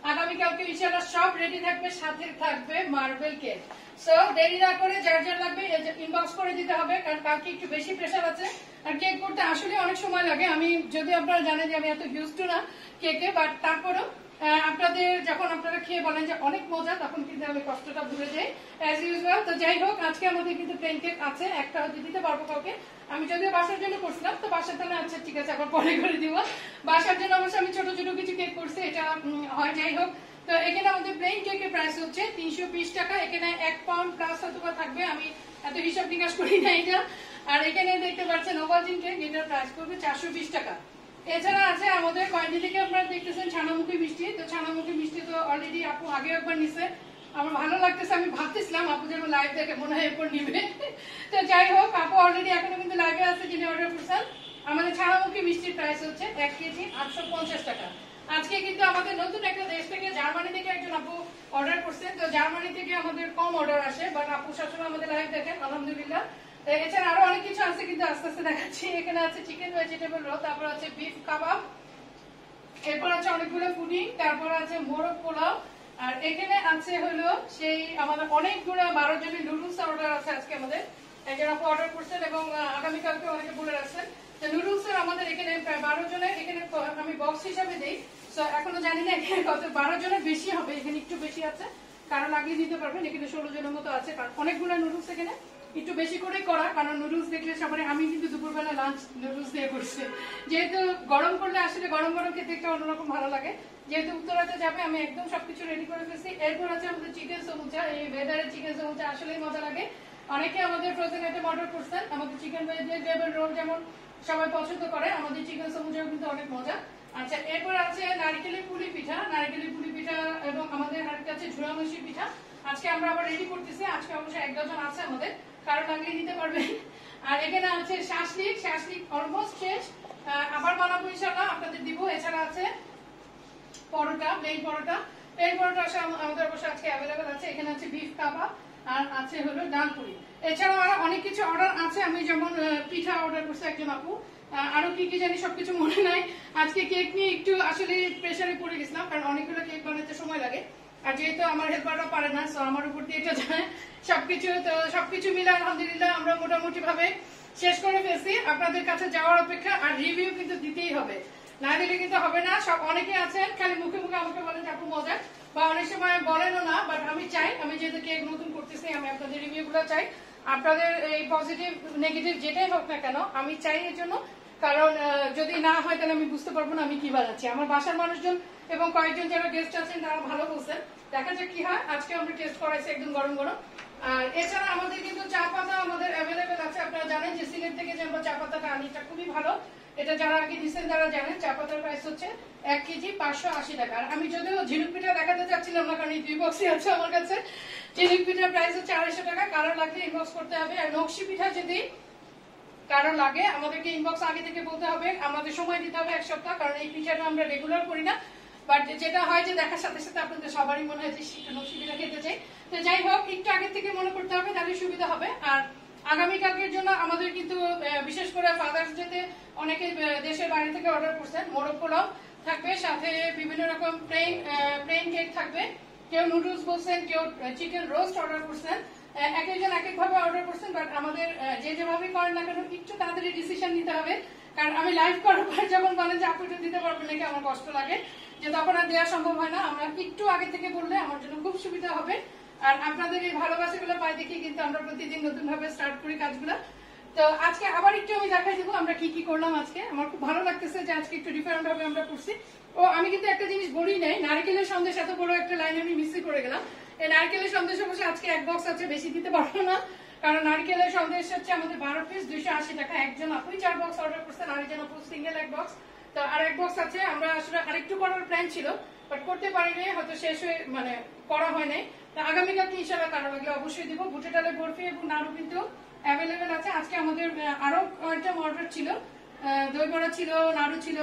আগামীকালকে ইনশাআল্লাহ সব রেডি থাকবে, সাথে থাকবে মার্বেল কেক। সো দেরি না করে যার যার লাগবে ইনবক্স করে দিতে হবে, কারণ কালকে একটু বেশি প্রেশার আছে আর কেক করতে আসলে অনেক সময় লাগে। আমি যদি আপনারা জানেন যে আমি এত ইউজ টু না কেকে, বাট তারপরেও আপনাদের যখন আপনারা খেয়ে বলেন যে অনেক মজা, তখন কিন্তু আমি কষ্টটা ভুলে যাই অ্যাজ ইউজুয়াল। তো যাই হোক, আজকে আমাদের কিন্তু প্লেন কেক আছে, একটা হয়তো দিতে পারবো কাউকে। আমি যদিও বাসার জন্য করছিলাম, তো বাসার জন্য আচ্ছা ঠিক আছে আবার পরে করে দিব। বাসার জন্য অবশ্যই আমি ছোট ছোট কিছু কেক করছি, এটা হয়। যাই হোক, তো এখানে আমাদের প্লেন কেকের প্রাইস হচ্ছে 320 টাকা। এখানে 1 পাউন্ড প্লাস অথবা থাকবে, আমি এত হিসাব নিকাশ করি না এটা। আর এখানে দেখতে পাচ্ছেন ওভালটিন কেক, এটার প্রাইস করবে 420 টাকা। এছাড়া আছে আমাদের কয়েকদিন থেকে আপনারা দেখতেছেন ছানামুখী মিষ্টি। তো ছানামুখী মিষ্টি তো অলরেডি আপু আগে একবার নিছে, আমার ভালো লাগতেছে। আমি ভাবতেছিলাম আপু যেন লাইভ দেখে মনে হয় এরপর নিবে। তো যাই হোক, আপু অলরেডি এখনো কিন্তু লাইভে আছে, যিনি অর্ডার করছেন। আমাদের ছানামুখী মিষ্টির প্রাইস হচ্ছে 1 কেজি 850 টাকা। আজকে কিন্তু আমাদের নতুন একটা দেশ থেকে, জার্মানি থেকে একজন আপু অর্ডার করছেন। তো জার্মানি থেকে আমাদের কম অর্ডার আসে, বাট আপু সবসময় আমাদের লাইভ দেখেন, আলহামদুলিল্লাহ। এছাড়া আরো অনেক কিছু আছে, কিন্তু আস্তে আস্তে দেখাচ্ছি। এখানে আছে চিকেন ভেজিটেবল রোল, তারপর আছে বিফ কাবাব, এরপর আছে অনেকগুলো পুডিং, তারপর আছে মোরগ পোলাও, আর এখানে আছে হলো সেই আমাদের অনেকগুলো 12 জনের নুডলস অর্ডার আছে আজকে আমাদের। একজন আপু অর্ডার করছেন এবং আগামীকালকে অনেকে বলে রাখছেন। তো নুডলস এর আমাদের এখানে প্রায় 12 জনের, এখানে আমি বক্স হিসাবে দিই। তো এখনো জানি না এখানে কত, 12 জনের বেশি হবে, এখানে একটু বেশি আছে, কারণ লাগিয়ে দিতে পারবেন। এখানে 16 জনের মতো আছে, কারণ অনেকগুলো নুডলস এখানে একটু বেশি করে করা, কারণ নুডলস দেখলে সবাই, আমি কিন্তু দুপুরবেলা লাঞ্চ নুডলস দিয়ে করছি, যেহেতু গরম করলে আসলে গরম গরম খেতে একটা অন্যরকম ভালো লাগে। যেহেতু উত্তরাতে যাবে, আমি একদম সবকিছু রেডি করে ফেলছি। এরপর আছে আমাদের চিকেন সমুচা। এই ওয়েদারের চিকেন সমুচা আসলেই মজা লাগে। অনেকে আমাদের ফ্রোজেন আইটেম অর্ডার করছেন। আমাদের চিকেন ভেজিটেবল রোল যেমন সবাই পছন্দ করে, আমাদের চিকেন সমুচাও কিন্তু অনেক মজা। আচ্ছা, এরপর আছে নারকেলের পুলি পিঠা, নারকেলের পুলি পিঠা, এবং আমাদের হাতে আছে ঝুড়ামসি পিঠা। আজকে আমরা আবার রেডি করতেছি, আজকে অবশ্যই 1 ডজন আছে আমাদের, কারো লাগলে নিতে পারবেন। আর এখানে আছে শাসলিক, শাসলিক অলমোস্ট শেষ, আবার বানাবো ইনশাআল্লাহ, আপনাদের দিব। এছাড়া আছে পরোটা, প্লেন পরোটা, প্লেন পরোটা আমাদের অবশ্যই আজকে অ্যাভেলেবেল আছে। এখানে আছে বিফ কাবাব, আর আছে হলো ডাল পুরি। এছাড়াও আরো অনেক কিছু অর্ডার আছে। আমি যেমন পিঠা অর্ডার করছি একজন আপু, আরো কি কি জানি সবকিছু মনে নাই। আজকে কেক নিয়ে একটু আসলে প্রেসারে পড়ে গেছিলাম, কারণ অনেকগুলো কেক বানাতে সময় লাগে, আর যেহেতু আমার হেল্পাররা পারে না, সো আমার উপর দিয়ে এটা যায় সবকিছু। তো সবকিছু মিলে আলহামদুলিল্লাহ আমরা মোটামুটি ভাবে শেষ করে ফেলছি। আপনাদের কাছে যাওয়ার অপেক্ষা, আর রিভিউ কিন্তু দিতেই হবে, না দিলে কিন্তু হবে না। সব অনেকে আছেন খালি মুখে মুখে আমাকে বলেন যে আপু মজা, বা অনেক সময় বলেনও না, বাট আমি চাই, আমি যেহেতু কেক নতুন করতেছি, আমি আপনাদের রিভিউ গুলো চাই। আপনাদের এই পজিটিভ নেগেটিভ যেটাই হোক না কেন, আমি চাই এর জন্য, কারণ যদি না হয় তাহলে আমি বুঝতে পারবো না আমি কি বানাচ্ছি। আমার বাসার মানুষজন এবং কয়েকজন যারা গেস্ট আছেন তারা ভালো বলছেন, দেখা যাক কি হয়। আজকে আমরা টেস্ট করাইছি একদম গরম গরম। আর এছাড়া আমাদের কিন্তু চা পাতা আমাদের অ্যাভেলেবেল আছে। আপনারা জানেন যে সিলেট থেকে যে আমরা চা পাতাটা আনি, এটা খুবই ভালো। এটা যারা আগে দিচ্ছেন তারা জানেন, চা পাতার প্রাইস হচ্ছে 1 কেজি 580 টাকা। আর আমি যদিও ঝিনুক পিঠা দেখাতে চাচ্ছিলাম না, কারণ এই 2 বক্সই আছে আমার কাছে। ঝিনুক পিঠার প্রাইস হচ্ছে 250 টাকা, কারো লাগলে ইনবক্স করতে হবে। আর নকশি পিঠা যদি কারণ লাগে, আমাদেরকে ইনবক্স আগে থেকে বলতে হবে, আমাদের সময় দিতে হবে 1 সপ্তাহ, কারণ এই পিঠাটা আমরা রেগুলার করি না। বাট যেটা হয় যে দেখার সাথে সাথে আপনাদের সবারই মনে হয় যে নকশি পিঠা খেতে চাই। তো যাই হোক, একটু আগে থেকে মনে করতে হবে, তাহলে সুবিধা হবে। আর আগামীকালকের জন্য আমাদের কিন্তু বিশেষ করে ফাদার্স ডেতে অনেকে দেশের বাইরে থেকে অর্ডার করছেন। মোরগ পোলাও থাকবে, সাথে বিভিন্ন রকম প্লেন কেক থাকবে, কেউ নুডলস বলছেন, কেউ চিকেন রোস্ট অর্ডার করছেন। এক একজন এক একভাবে অর্ডার করছেন, বাট আমাদের যে যেভাবে করেন না কেন একটু তাড়াতাড়ি ডিসিশন নিতে হবে, কারণ আমি লাইভ করার পর যখন বলেন যে আপনি এটা দিতে পারবেন নাকি, আমার কষ্ট লাগে, যে তখন আর দেওয়া সম্ভব হয় না। আমরা একটু আগে থেকে বললে আমার জন্য খুব সুবিধা হবে। আর আপনাদের এই ভালোবাসাগুলো পাই দেখি কিন্তু আমরা প্রতিদিন নতুন ভাবে স্টার্ট করি কাজগুলো। তো আজকে আবার একটু আমি দেখাই দেবো আমরা কি কি করলাম আজকে। আমার খুব ভালো লাগতেছে যে আজকে একটু ডিফারেন্ট ভাবে আমরা করছি। ও আমি কিন্তু একটা জিনিস বলি নাই, নারকেলের সন্দেশ, এত বড় একটা লাইন আমি মিসই করে গেলাম। এই নারকেলের সন্দেশ অবশ্য আজকে 1 বক্স আছে, বেশি দিতে পারবো না, কারণ নারকেলের সন্দেশ হচ্ছে আমাদের 12 পিস 280 টাকা। একজন আপুই 4 বক্স অর্ডার করছেন, আরেকজন আপু সিঙ্গেল 1 বক্স। তো আর 1 বক্স আছে, আমরা আসলে আরেকটু করার প্ল্যান ছিল, বাট করতে পারিনি, হয়তো শেষ হয়ে মানে করা হয় নাই। তো আগামীকালকে ইনশাআল্লাহ কারো লাগলে অবশ্যই দিব। বুটে ডালের বরফি এবং নাড়ু কিন্তু অ্যাভেলেবেল আছে। আজকে আমাদের আরো কয়েকটা অর্ডার ছিল, দই বড়া ছিল, নাড়ু ছিল,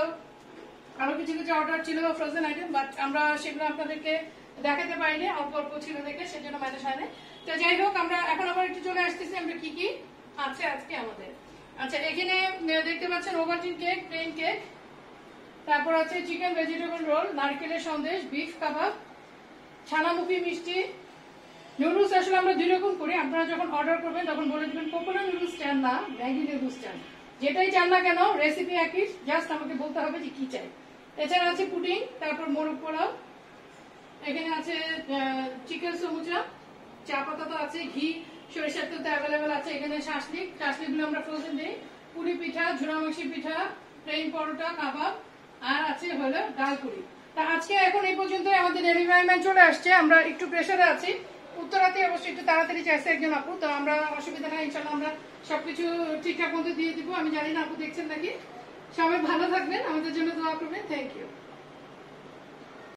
আরো কিছু কিছু অর্ডার ছিল ফ্রোজেন আইটেম, বাট আমরা সেগুলো আপনাদেরকে দেখাতে পারিনি, অল্প অল্প ছিল দেখে, সেজন্য ম্যানেজ হয় না। তো যাই হোক, আমরা এখন আবার একটু চলে আসতেছি আমরা কি কি আছে আজকে আমাদের। আচ্ছা, এখানে দেখতে পাচ্ছেন ওভালটিন কেক, প্লেন কেক, তারপর আছে চিকেন ভেজিটেবল রোল, নারকেলের সন্দেশ, বিফ কাবাব, ছানামুখী মিষ্টি। নুডলস আসলে আমরা দুই রকম করি, আপনারা যখন অর্ডার করবেন তখন বলে দেবেন কোকোনাট নুডলস চান না ম্যাগি নুডলস চান, যেটাই চান না কেন রেসিপি একই, জাস্ট আমাকে বলতে হবে যে কি চাই। এছাড়া আছে পুডিং, তারপর মোরগ পোলাও, এখানে আছে চিকেন সমুচা, চা পাতা তো আছে, ঘি সরিষার তেল তো অ্যাভেলেবেল আছে, এখানে শাসলিকগুলো আমরা ফ্রোজেন দিই, পুরি পিঠা, ঝুড়ামাখি পিঠা, প্লেন পরোটা, কাবাব, আর আছে হলো ডাল পুরি। তা আজকে এখন এই পর্যন্ত আমাদের ডেলিভারি ম্যান চলে আসছে, আমরা একটু প্রেসারে আছি, উত্তরাতে অবশ্যই একটু তাড়াতাড়ি চাইছে একজন আপু, তো আমরা অসুবিধা নাই, ইনশাল্লাহ আমরা সবকিছু ঠিকঠাক মতো দিয়ে দিব। আমি জানি না আপু দেখছেন নাকি। সবাই ভালো থাকবেন, আমাদের জন্য দোয়া করবেন। Thank you.